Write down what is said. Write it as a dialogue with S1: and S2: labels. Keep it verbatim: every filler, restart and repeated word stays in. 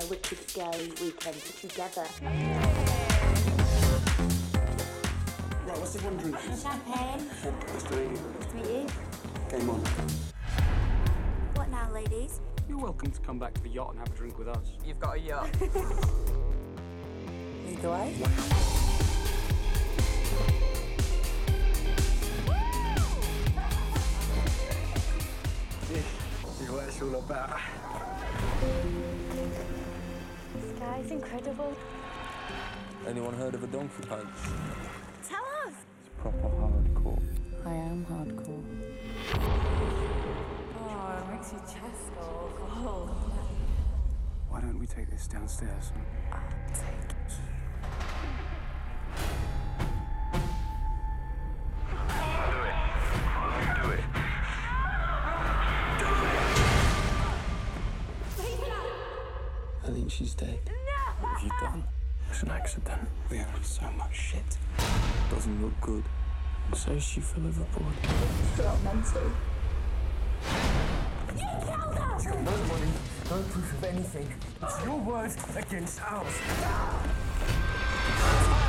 S1: wicked gay weekend together.
S2: Right, what's everyone drinking?
S1: Champagne.
S2: Nice to meet you.
S1: Nice to meet you.
S2: Game on.
S1: What now, ladies?
S3: You're welcome to come back to the yacht and have a drink with us.
S4: You've got a yacht.
S1: Lead the way.
S2: This is what it's all about.
S1: This guy's incredible.
S5: Anyone heard of a donkey punch?
S1: Tell us.
S5: It's proper hardcore.
S6: I am hardcore.
S7: Oh, it makes your chest go cold.
S2: Why don't we take this downstairs?
S5: I think she's dead.
S2: What have you done? It's an accident. We are in so much shit.
S5: Doesn't look good. So she fell overboard.
S6: Not mental.
S2: No money, no proof of anything. It's your word against ours.